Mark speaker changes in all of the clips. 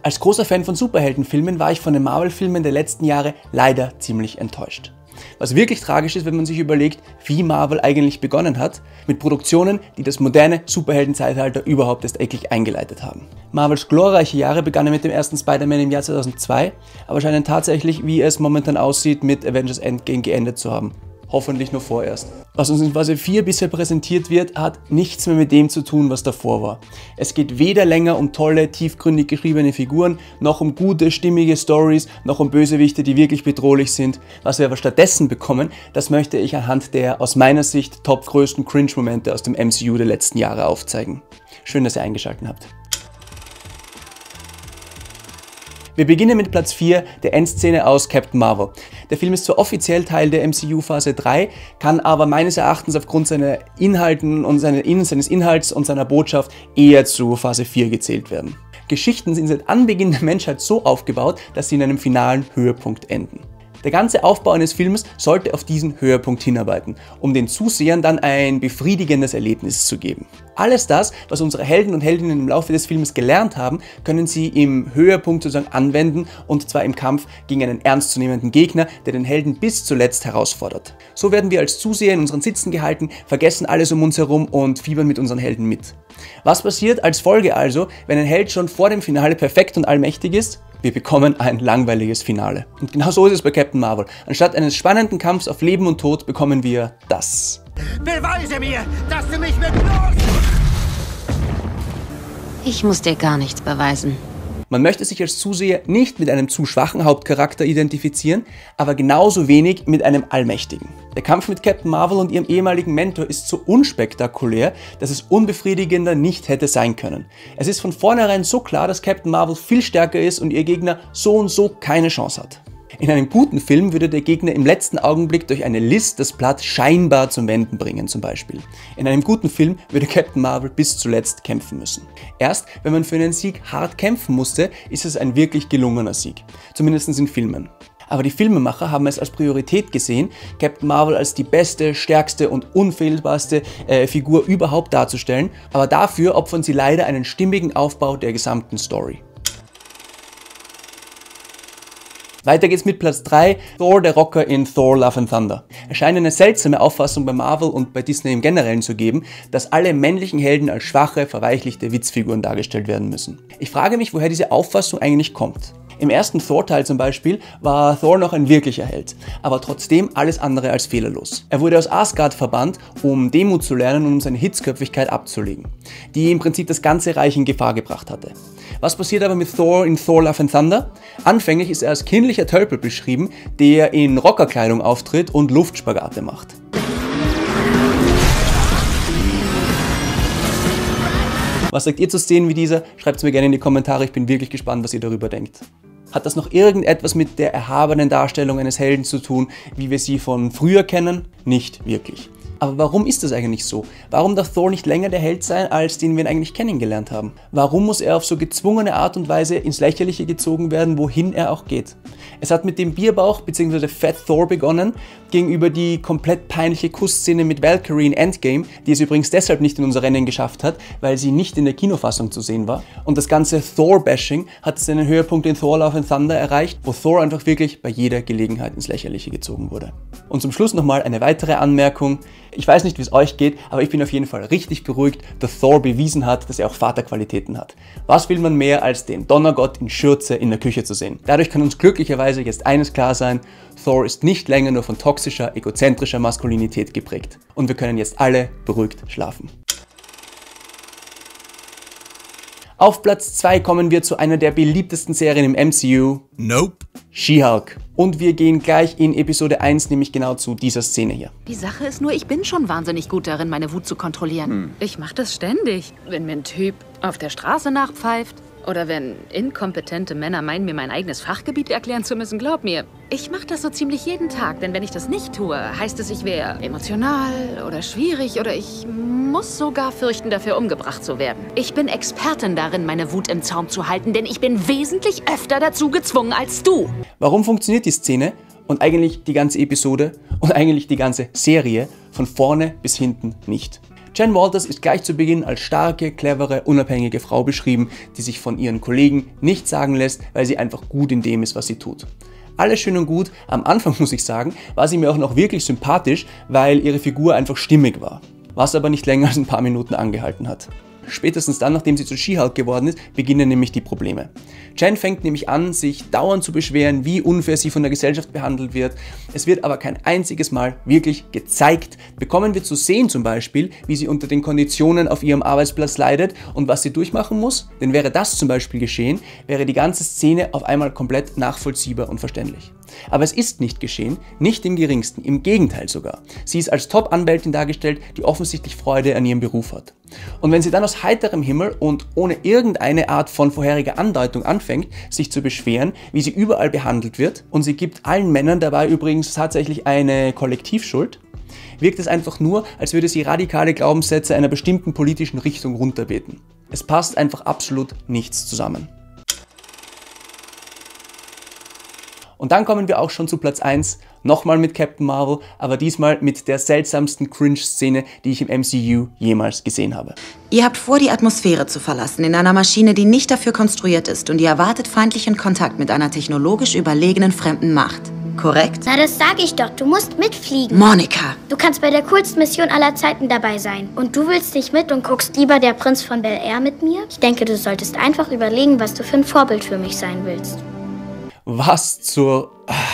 Speaker 1: Als großer Fan von Superheldenfilmen war ich von den Marvel-Filmen der letzten Jahre leider ziemlich enttäuscht. Was wirklich tragisch ist, wenn man sich überlegt, wie Marvel eigentlich begonnen hat, mit Produktionen, die das moderne Superhelden-Zeitalter überhaupt erst endlich eingeleitet haben. Marvels glorreiche Jahre begannen mit dem ersten Spider-Man im Jahr 2002, aber scheinen tatsächlich, wie es momentan aussieht, mit Avengers Endgame geendet zu haben. Hoffentlich nur vorerst. Was uns in Phase 4 bisher präsentiert wird, hat nichts mehr mit dem zu tun, was davor war. Es geht weder länger um tolle, tiefgründig geschriebene Figuren, noch um gute, stimmige Stories, noch um Bösewichte, die wirklich bedrohlich sind. Was wir aber stattdessen bekommen, das möchte ich anhand der aus meiner Sicht top größten Cringe-Momente aus dem MCU der letzten Jahre aufzeigen. Schön, dass ihr eingeschaltet habt. Wir beginnen mit Platz 4, der Endszene aus Captain Marvel. Der Film ist zwar offiziell Teil der MCU Phase 3, kann aber meines Erachtens aufgrund seines Inhalts und seiner Botschaft eher zu Phase 4 gezählt werden. Geschichten sind seit Anbeginn der Menschheit so aufgebaut, dass sie in einem finalen Höhepunkt enden. Der ganze Aufbau eines Films sollte auf diesen Höhepunkt hinarbeiten, um den Zusehern dann ein befriedigendes Erlebnis zu geben. Alles das, was unsere Helden und Heldinnen im Laufe des Films gelernt haben, können sie im Höhepunkt sozusagen anwenden, und zwar im Kampf gegen einen ernstzunehmenden Gegner, der den Helden bis zuletzt herausfordert. So werden wir als Zuseher in unseren Sitzen gehalten, vergessen alles um uns herum und fiebern mit unseren Helden mit. Was passiert als Folge also, wenn ein Held schon vor dem Finale perfekt und allmächtig ist? Wir bekommen ein langweiliges Finale. Und genau so ist es bei Captain Marvel. Anstatt eines spannenden Kampfs auf Leben und Tod bekommen wir das.
Speaker 2: Beweise mir, dass du mich mit bloß...
Speaker 3: Ich muss dir gar nichts beweisen.
Speaker 1: Man möchte sich als Zuseher nicht mit einem zu schwachen Hauptcharakter identifizieren, aber genauso wenig mit einem Allmächtigen. Der Kampf mit Captain Marvel und ihrem ehemaligen Mentor ist so unspektakulär, dass es unbefriedigender nicht hätte sein können. Es ist von vornherein so klar, dass Captain Marvel viel stärker ist und ihr Gegner so und so keine Chance hat. In einem guten Film würde der Gegner im letzten Augenblick durch eine List das Blatt scheinbar zum Wenden bringen, zum Beispiel. In einem guten Film würde Captain Marvel bis zuletzt kämpfen müssen. Erst wenn man für einen Sieg hart kämpfen musste, ist es ein wirklich gelungener Sieg. Zumindest in Filmen. Aber die Filmemacher haben es als Priorität gesehen, Captain Marvel als die beste, stärkste und unfehlbarste Figur überhaupt darzustellen, aber dafür opfern sie leider einen stimmigen Aufbau der gesamten Story. Weiter geht's mit Platz 3, Thor der Rocker in Thor Love and Thunder. Es scheint eine seltsame Auffassung bei Marvel und bei Disney im Generellen zu geben, dass alle männlichen Helden als schwache, verweichlichte Witzfiguren dargestellt werden müssen. Ich frage mich, woher diese Auffassung eigentlich kommt. Im ersten Thor-Teil zum Beispiel war Thor noch ein wirklicher Held, aber trotzdem alles andere als fehlerlos. Er wurde aus Asgard verbannt, um Demut zu lernen und um seine Hitzköpfigkeit abzulegen, die im Prinzip das ganze Reich in Gefahr gebracht hatte. Was passiert aber mit Thor in Thor Love and Thunder? Anfänglich ist er als kindlicher Tölpel beschrieben, der in Rockerkleidung auftritt und Luftspagate macht. Was sagt ihr zu Szenen wie dieser? Schreibt es mir gerne in die Kommentare, ich bin wirklich gespannt, was ihr darüber denkt. Hat das noch irgendetwas mit der erhabenen Darstellung eines Helden zu tun, wie wir sie von früher kennen? Nicht wirklich. Aber warum ist das eigentlich so? Warum darf Thor nicht länger der Held sein, als den wir ihn eigentlich kennengelernt haben? Warum muss er auf so gezwungene Art und Weise ins Lächerliche gezogen werden, wohin er auch geht? Es hat mit dem Bierbauch bzw. Fat Thor begonnen, gegenüber die komplett peinliche Kussszene mit Valkyrie in Endgame, die es übrigens deshalb nicht in unser Rennen geschafft hat, weil sie nicht in der Kinofassung zu sehen war. Und das ganze Thor-Bashing hat seinen Höhepunkt in Thor Love and Thunder erreicht, wo Thor einfach wirklich bei jeder Gelegenheit ins Lächerliche gezogen wurde. Und zum Schluss nochmal eine weitere Anmerkung. Ich weiß nicht, wie es euch geht, aber ich bin auf jeden Fall richtig beruhigt, dass Thor bewiesen hat, dass er auch Vaterqualitäten hat. Was will man mehr, als den Donnergott in Schürze in der Küche zu sehen? Dadurch kann uns glücklicherweise jetzt eines klar sein: Thor ist nicht länger nur von toxischer, egozentrischer Maskulinität geprägt. Und wir können jetzt alle beruhigt schlafen. Auf Platz 2 kommen wir zu einer der beliebtesten Serien im MCU.
Speaker 2: Nope.
Speaker 1: She-Hulk. Und wir gehen gleich in Episode 1, nämlich genau zu dieser Szene hier.
Speaker 3: Die Sache ist nur, ich bin schon wahnsinnig gut darin, meine Wut zu kontrollieren. Ich mache das ständig. Wenn mir ein Typ auf der Straße nachpfeift oder wenn inkompetente Männer meinen, mir mein eigenes Fachgebiet erklären zu müssen, glaub mir, ich mache das so ziemlich jeden Tag. Denn wenn ich das nicht tue, heißt es, ich wäre emotional oder schwierig oder ich muss sogar fürchten, dafür umgebracht zu werden. Ich bin Expertin darin, meine Wut im Zaum zu halten, denn ich bin wesentlich öfter dazu gezwungen als du.
Speaker 1: Warum funktioniert die Szene und eigentlich die ganze Episode und eigentlich die ganze Serie von vorne bis hinten nicht? Jen Walters ist gleich zu Beginn als starke, clevere, unabhängige Frau beschrieben, die sich von ihren Kollegen nichts sagen lässt, weil sie einfach gut in dem ist, was sie tut. Alles schön und gut, am Anfang muss ich sagen, war sie mir auch noch wirklich sympathisch, weil ihre Figur einfach stimmig war, was aber nicht länger als ein paar Minuten angehalten hat. Spätestens dann, nachdem sie zu She-Hulk geworden ist, beginnen nämlich die Probleme. Jen fängt nämlich an, sich dauernd zu beschweren, wie unfair sie von der Gesellschaft behandelt wird. Es wird aber kein einziges Mal wirklich gezeigt. Bekommen wir zu sehen zum Beispiel, wie sie unter den Konditionen auf ihrem Arbeitsplatz leidet und was sie durchmachen muss? Denn wäre das zum Beispiel geschehen, wäre die ganze Szene auf einmal komplett nachvollziehbar und verständlich. Aber es ist nicht geschehen, nicht im geringsten, im Gegenteil sogar. Sie ist als Top-Anwältin dargestellt, die offensichtlich Freude an ihrem Beruf hat. Und wenn sie dann aus heiterem Himmel und ohne irgendeine Art von vorheriger Andeutung anfängt, sich zu beschweren, wie sie überall behandelt wird, und sie gibt allen Männern dabei übrigens tatsächlich eine Kollektivschuld, wirkt es einfach nur, als würde sie radikale Glaubenssätze einer bestimmten politischen Richtung runterbeten. Es passt einfach absolut nichts zusammen. Und dann kommen wir auch schon zu Platz 1, nochmal mit Captain Marvel, aber diesmal mit der seltsamsten Cringe-Szene, die ich im MCU jemals gesehen habe.
Speaker 4: Ihr habt vor, die Atmosphäre zu verlassen in einer Maschine, die nicht dafür konstruiert ist, und ihr erwartet feindlichen Kontakt mit einer technologisch überlegenen fremden Macht. Korrekt?
Speaker 5: Na, das sag ich doch. Du musst mitfliegen.
Speaker 4: Monica!
Speaker 5: Du kannst bei der coolsten Mission aller Zeiten dabei sein. Und du willst nicht mit und guckst lieber Der Prinz von Bel-Air mit mir? Ich denke, du solltest einfach überlegen, was du für ein Vorbild für mich sein willst.
Speaker 1: Was zur...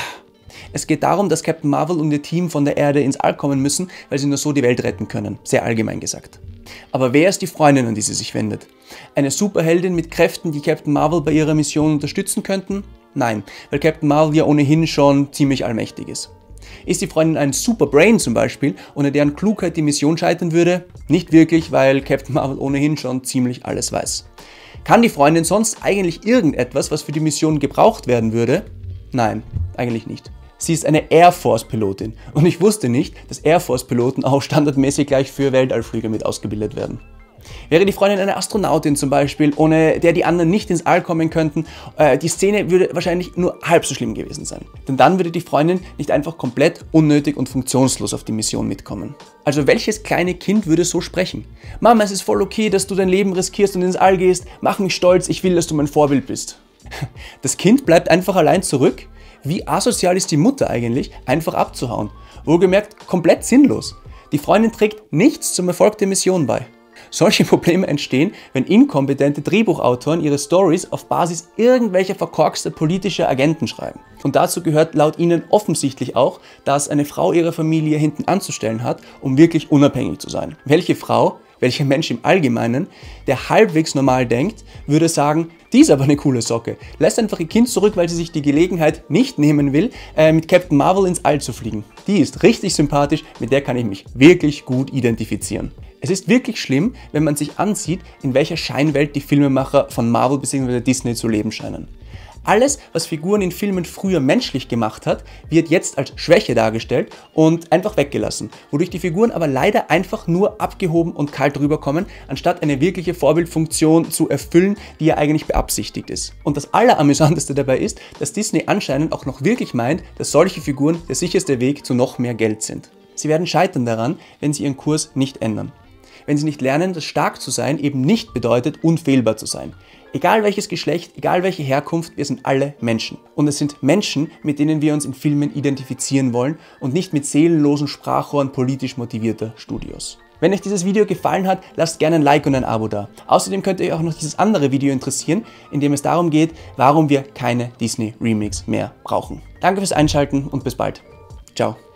Speaker 1: Es geht darum, dass Captain Marvel und ihr Team von der Erde ins All kommen müssen, weil sie nur so die Welt retten können. Sehr allgemein gesagt. Aber wer ist die Freundin, an die sie sich wendet? Eine Superheldin mit Kräften, die Captain Marvel bei ihrer Mission unterstützen könnten? Nein, weil Captain Marvel ja ohnehin schon ziemlich allmächtig ist. Ist die Freundin ein Superbrain zum Beispiel, ohne deren Klugheit die Mission scheitern würde? Nicht wirklich, weil Captain Marvel ohnehin schon ziemlich alles weiß. Kann die Freundin sonst eigentlich irgendetwas, was für die Mission gebraucht werden würde? Nein, eigentlich nicht. Sie ist eine Air Force-Pilotin und ich wusste nicht, dass Air Force-Piloten auch standardmäßig gleich für Weltallflüge mit ausgebildet werden. Wäre die Freundin eine Astronautin zum Beispiel, ohne der die anderen nicht ins All kommen könnten, die Szene würde wahrscheinlich nur halb so schlimm gewesen sein. Denn dann würde die Freundin nicht einfach komplett unnötig und funktionslos auf die Mission mitkommen. Also welches kleine Kind würde so sprechen? Mama, es ist voll okay, dass du dein Leben riskierst und ins All gehst. Mach mich stolz, ich will, dass du mein Vorbild bist. Das Kind bleibt einfach allein zurück? Wie asozial ist die Mutter eigentlich, einfach abzuhauen? Wohlgemerkt, komplett sinnlos. Die Freundin trägt nichts zum Erfolg der Mission bei. Solche Probleme entstehen, wenn inkompetente Drehbuchautoren ihre Stories auf Basis irgendwelcher verkorkster politischer Agenten schreiben. Und dazu gehört laut ihnen offensichtlich auch, dass eine Frau ihre Familie hinten anzustellen hat, um wirklich unabhängig zu sein. Welche Frau, welcher Mensch im Allgemeinen, der halbwegs normal denkt, würde sagen, die ist aber eine coole Socke, lässt einfach ihr Kind zurück, weil sie sich die Gelegenheit nicht nehmen will, mit Captain Marvel ins All zu fliegen. Die ist richtig sympathisch, mit der kann ich mich wirklich gut identifizieren. Es ist wirklich schlimm, wenn man sich ansieht, in welcher Scheinwelt die Filmemacher von Marvel bzw. Disney zu leben scheinen. Alles, was Figuren in Filmen früher menschlich gemacht hat, wird jetzt als Schwäche dargestellt und einfach weggelassen, wodurch die Figuren aber leider einfach nur abgehoben und kalt rüberkommen, anstatt eine wirkliche Vorbildfunktion zu erfüllen, die ja eigentlich beabsichtigt ist. Und das Alleramüsanteste dabei ist, dass Disney anscheinend auch noch wirklich meint, dass solche Figuren der sicherste Weg zu noch mehr Geld sind. Sie werden scheitern daran, wenn sie ihren Kurs nicht ändern. Wenn sie nicht lernen, dass stark zu sein eben nicht bedeutet, unfehlbar zu sein. Egal welches Geschlecht, egal welche Herkunft, wir sind alle Menschen. Und es sind Menschen, mit denen wir uns in Filmen identifizieren wollen und nicht mit seelenlosen Sprachrohren politisch motivierter Studios. Wenn euch dieses Video gefallen hat, lasst gerne ein Like und ein Abo da. Außerdem könnte euch auch noch dieses andere Video interessieren, in dem es darum geht, warum wir keine Disney-Remakes mehr brauchen. Danke fürs Einschalten und bis bald. Ciao.